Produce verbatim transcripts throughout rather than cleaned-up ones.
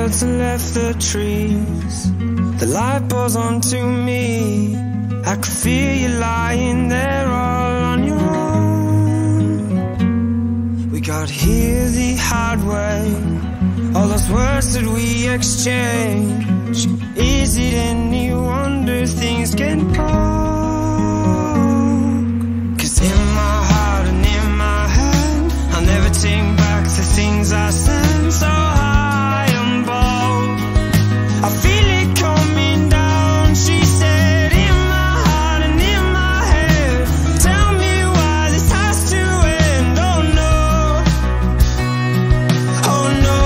birds and left the trees. The light pours onto me. I could feel you lying there all on your own. We got here the hard way. All those words that we exchange. Is it any wonder things get cold? Cause in my heart and in my head, I'll never take back the things I said. So high and bold, I feel it coming down. She said, in my heart and in my head, tell me why this has to end. Oh no, oh no,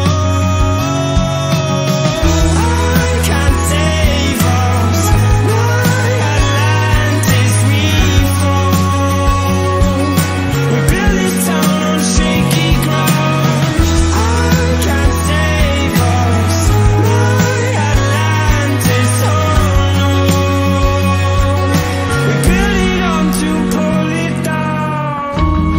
I can't save us. My Atlantis, we fall. We build this town on shaky ground. I can't save us. My Atlantis, oh no. We build it up to pull it down.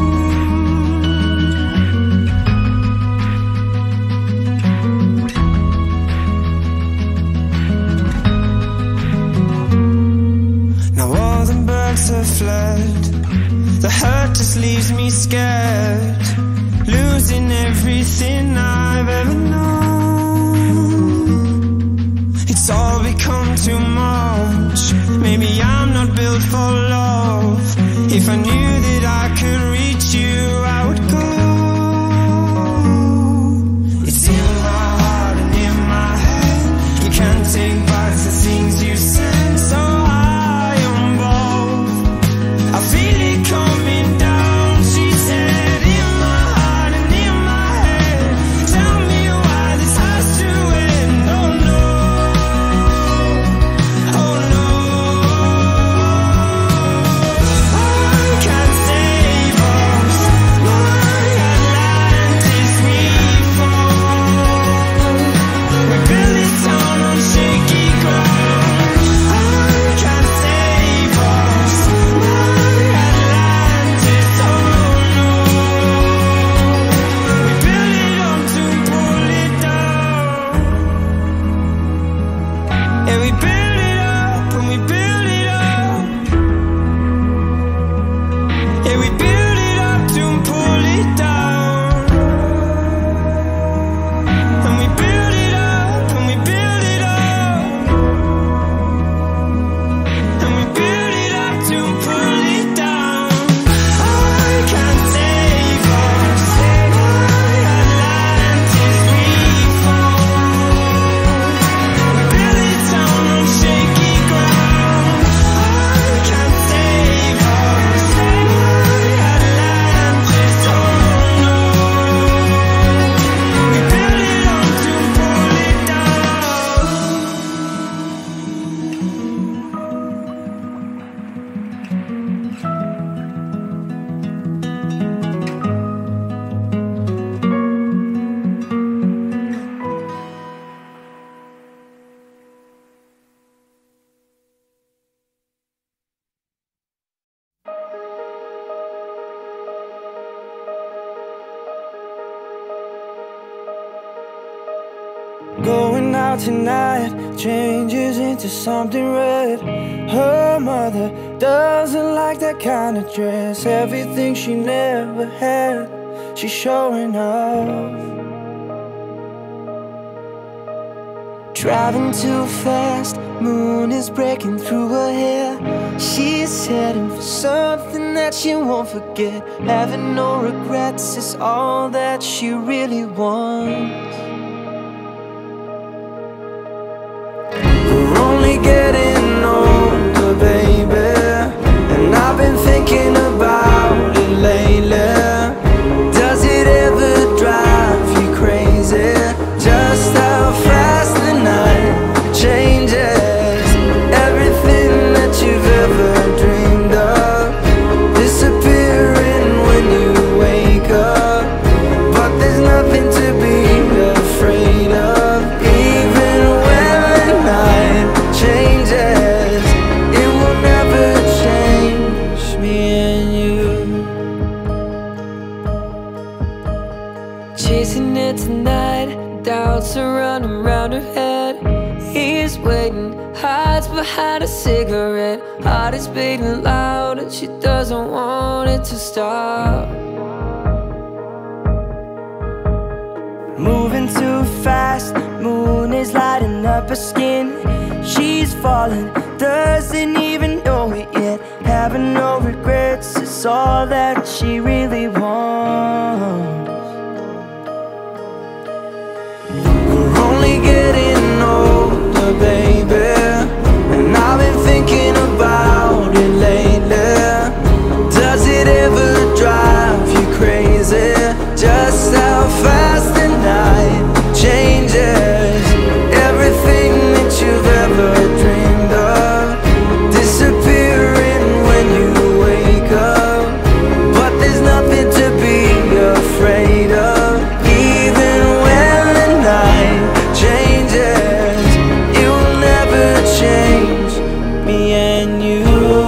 Now all the birds have fled. The hurt just leaves me scared, losing everything I've ever known. It's all become too much. Maybe I'm not built for love. If I knew that I could reach you, I would go. It's in my heart and in my head. You can't take back the things you said. So high on bold, I feel it coming down. She said, in my heart and in my head, tell me why this has to end. Oh no, oh no, I can't save us. My Atlantis, we fall. We build this town on shaky ground. I can't save us. My Atlantis, oh no. We build it up to pull it down. Yeah, we build it up and we build it up. Yeah, we build it up to pull it down. And we build it up and we build it up. And we build it up to pull it down. I can't save us. My Atlantis, we fall. We build this town on shaky ground. I can't save us. My Atlantis, oh no. We build it up to pull it down. Going out tonight changes into something red. Her mother doesn't like that kind of dress. Everything she never had, she's showing off. Driving too fast, moon is breaking through her hair. She's heading for something that she won't forget. Having no regrets is all that she really wants. We're only getting older, baby, and I've been thinking about it lately. Does it ever drive you crazy? Just how fast the night changes. Everything that you've ever dreamed of disappearing when you wake up. But there's nothing to be afraid of, even when the night changes. is waiting, hides behind a cigarette. Heart is beating loud and she doesn't want it to stop. Moving too fast, moon is lighting up her skin. She's falling, doesn't even know it yet. Having no regrets is all that she really wants. We're only getting older, baby, and I've been thinking about it lately. Does it ever drive you crazy? Just how fast the night changes. Everything that you've ever dreamed of disappearing when you wake up. But there's nothing to be afraid of. Even when the night changes, it will never change me and you.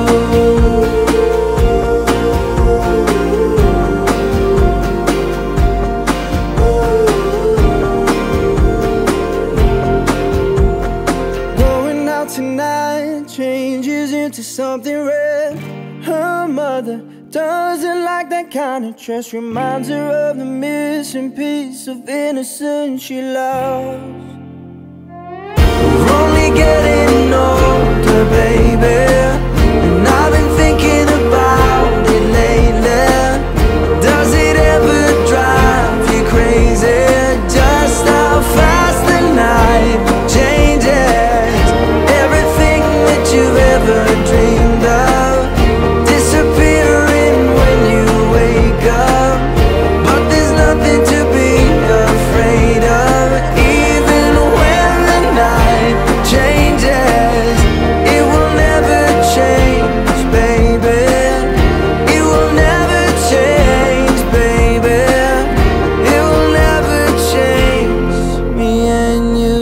Going out tonight changes into something red. Her mother doesn't like that kind of dress. Reminds her of the missing piece of innocence she lost. We're only getting older, baby, and I've been thinking about it lately. Does it ever drive you crazy? Just how fast the night changes. Everything that you've ever dreamed of disappearing when you wake up. But there's nothing to be afraid of. Even when the night changes, it will never change, baby. It will never change, baby. It will never change me and you.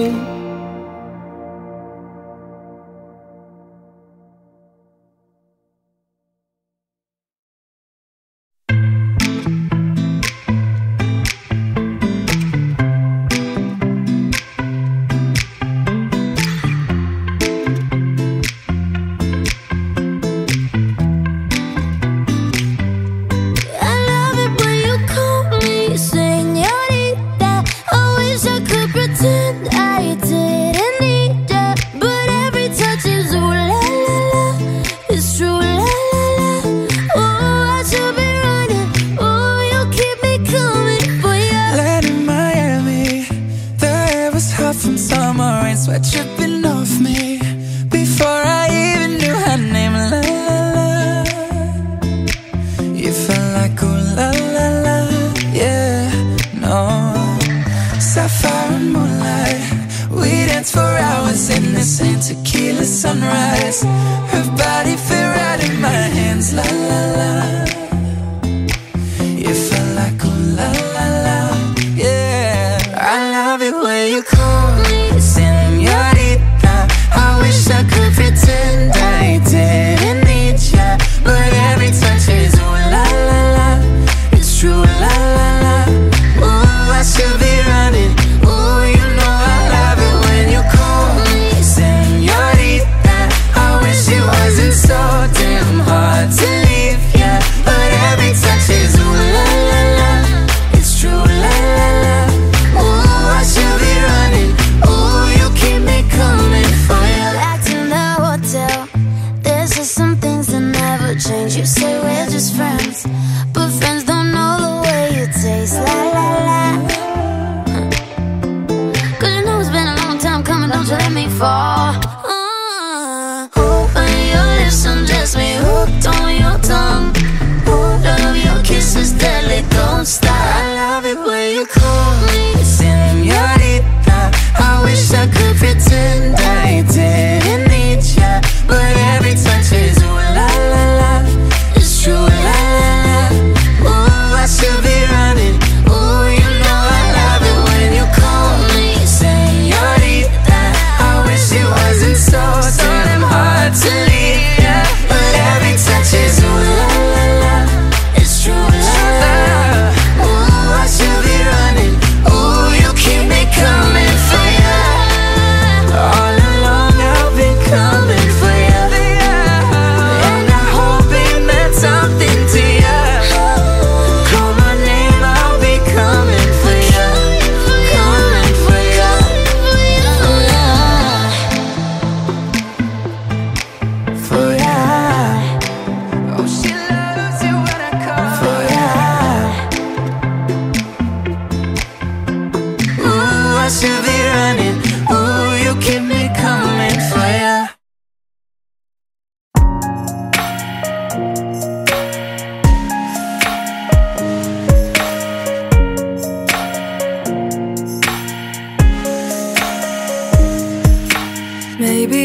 I love it when you call me señorita. I wish I could pretend I didn't need ya, but every touch is ooh la la la. It's true la la la. Oh, I should be running. Oh, you keep me coming for ya. Land in Miami, the air was hot from summer rain, sweat dripping off me before I even knew her name. La la la, you felt like ooh la la la, yeah, no. Sapphire and moonlight, we danced for hours in the same tequila sunrise. Her body fit right in my hands, la la la. You felt like ooh la la la, yeah. I love it when you call me señorita. I wish I could pretend I didn't need ya, but every touch is ooh la la la. It's true la la la. Ooh, I should be running. Ooh, you know I love it when you call me señorita. I wish it was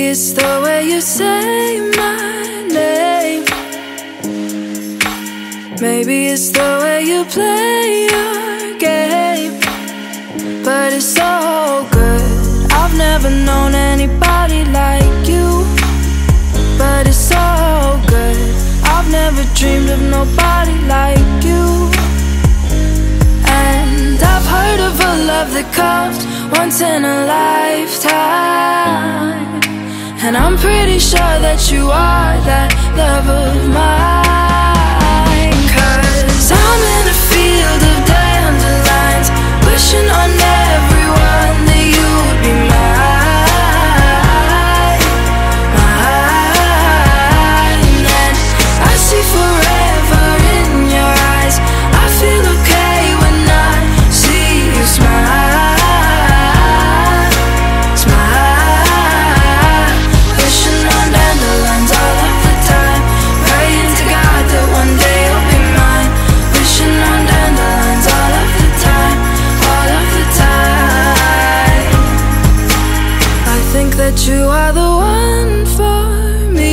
it's the way you say my name. Maybe it's the way you play your game. But it's so good. I've never known anybody like you. But it's so good. I've never dreamed of nobody like you. And I've heard of a love that comes once in a lifetime, and I'm pretty sure that you are that love of mine. Cause I'm in a field of dandelions, wishing on everyone that you would be mine, mine. And I see forever in your eyes. I feel okay when I see you smile, smile. Wishing on dandelions all of the time, praying to God that one day you'll be mine. Wishing on dandelions all of the time, all of the time. I think that you are the one for me,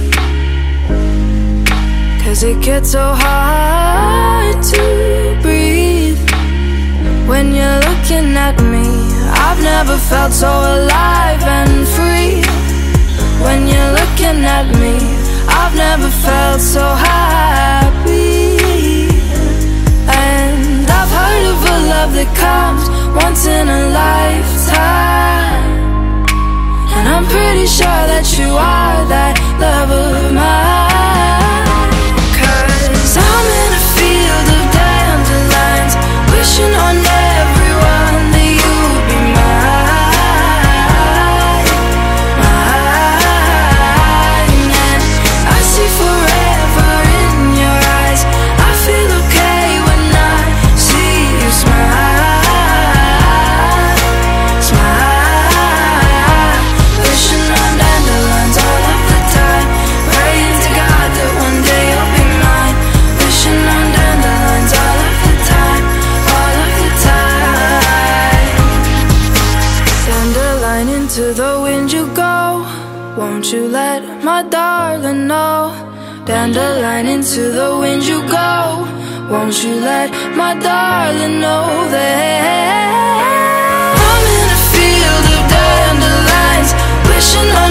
cause it gets so hard to breathe when you're looking at me. I've never felt so alive and free. When you're looking at me, I've never felt so happy. And I've heard of a love that comes once in a lifetime, and I'm pretty sure that you are that love of mine. Cause I'm in a field of dandelions, wishing on everyone that you would be mine, mine. And I see forever in your eyes. I feel okay when I see you smile, smile. Wishing on dandelions all of the time, praying to God that one day you'll be mine. Wishing on dandelions all of the time, all of the time. Dandelion, into the wind you go. Won't you let my darling know? Dandelion, into the wind you go. Won't you let my darling know that I'm in a field of dandelions, wishing on